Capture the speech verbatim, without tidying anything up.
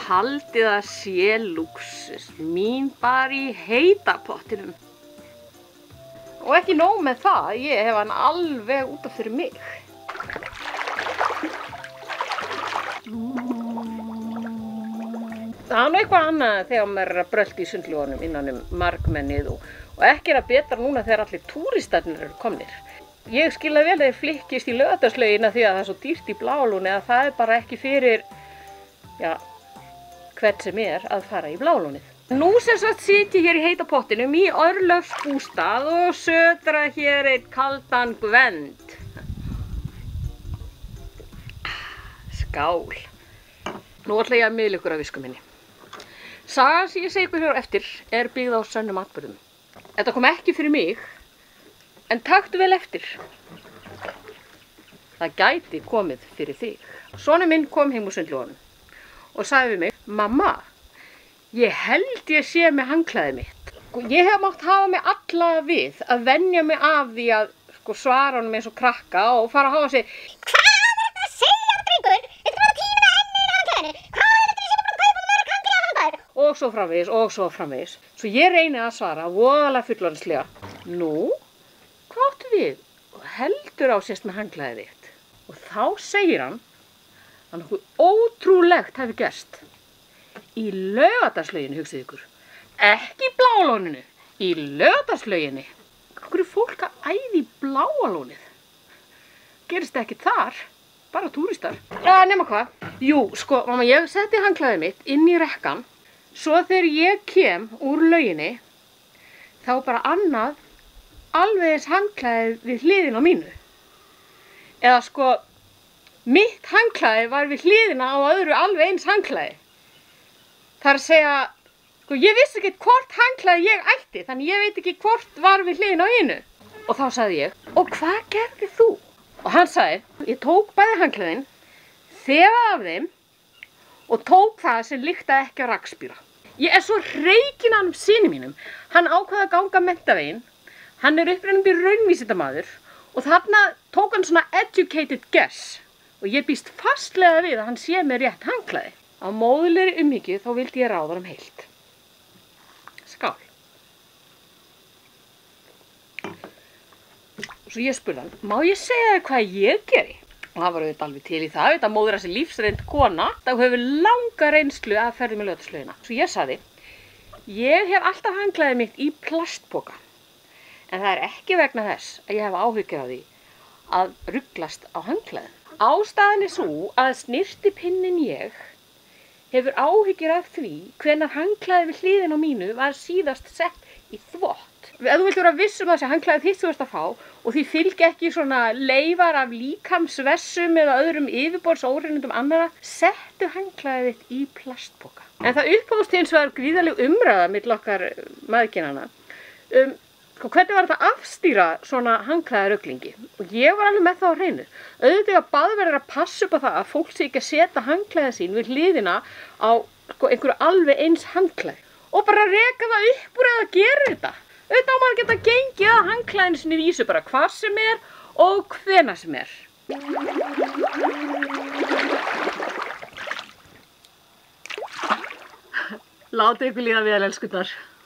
haldið að sé lúxus, mín bara í heita pottinum. Og ekki nóg með það, ég hef hann alveg út af fyrir mig. Það er nú eitthvað annað þegar maður er að brölta í sundlaugunum innan um margmennið og, og ekki er að betra núna þegar allir túristarnir eru komnir. Ég skil það vel að þeir flykkist í Laugardalslaugina því að það er svo dýrt í Bláalóni að það er bara ekki fyrir, já, hvern sem er að fara í Bláalónið. Nú sem sagt sit ég hér í heita pottinum í örlögsbústað og södra hér einn kaldan Gvend. Skál. Nú ætla ég að miðla ykkur af visku minni. Sagan sem ég segi ykkur hér eftir er byggð á sönnum atburðum. Þetta kom ekki fyrir mig, en taktu vel eftir. Það gæti komið fyrir þig. Sonur minn kom heim úr sundlaugunum og sagði við mig, mamma, ég held ég sé með handklæðið mitt. Ég hef mátt hafa mig alla við að venja mig af því að sko, svara honum eins og krakka og fara að hafa sig, hvað er þetta að segja, drengur? Þetta er bara tímina enni í handklæðinu. Hvað er þetta sem er búin að kaupa mörg handklæði af handklæðinu? Og svo framvegis, og svo framvegis. Svo ég reyni að svara voðalega fullorðinslega. Nú, hvað áttu við? Heldur á sést með handklæðið þitt. Og þá segir hann að nokkuð ótrúlegt hefði gerst. Í Laugardalslauginni, hugsið ykkur. Ekki í Bláalóninu, í Laugardalslauginni. Hvað er fólk að æða í Bláalónið? Gerist ekki þar, bara túristar. Ja, nema hvað? Jú, sko, mamma, ég setti handklæðið mitt inn í rekkan. Svo þegar ég kem úr lauginni, þá bara annað alveg eins handklæðið við hliðina á mínu. Eða sko, mitt handklæði var við hliðina á öðru alveg eins handklæði. Það er að segja, sko, ég vissi ekki hvort handklæði ég ætti, þannig ég veit ekki hvort var við hliðina á hinu. Og þá sagði ég, og hvað gerði þú? Og hann sagði, ég tók bæði handklæðin, þefaði af þeim og tók það sem lyktaði ekki á rakspíra. Ég er svo hreykin af syni mínum. Hann ákvað að ganga menntaveginn. Hann er upprennandi raunvísindamaður og þarna tók hann svona educated guess og ég býst fastlega við að hann sé með rétt handklæði. Á móðulegri umhyggju þá vildi ég ráða um heilt. Skál. Svo ég spurði hann, má ég segja þér hvað ég geri? Og hann var auðvitað alveg til í það, þetta móðir þessi lífsreynd kona, það hefur langa reynslu að ferði með Laugardalslaugina. Svo ég sagði, ég hef alltaf handklæðið mitt í plastpoka. En það er ekki vegna þess að ég hef áhyggjur af því að ruglast á handklæðin. Ástæðan er svo að snyrtipinnin ég hefur áhyggjur af því hvenær handklæðið við hliðina á mínu var síðast sett í þvott. Ef þú vilt vera viss um að þessi handklæðið þitt þú ert að fá og því fylgja ekki svona leifar af líkamsvessum eða öðrum yfirborðsóhreinindum annarra, settu handklæðið þitt í plastpoka. En það upphófst hins vegar gríðarleg umræða milli okkar mæðginanna um sko, hvernig var þetta að afstýra svona handklæðaruglingi? Og ég var alveg með það á hreinu. Auðvitað að baðverðir að passa upp á það að fólk sé ekki að setja handklæðið sín við hliðina á sko, einhverju alveg eins handklæði. Og bara reka það upp úr eða gera þetta. Auðvitað á maður geta gengið að handklæðinu sinni vísu bara hvar sem er og hvenær sem er. Látið ykkur líða vel, elskurnar.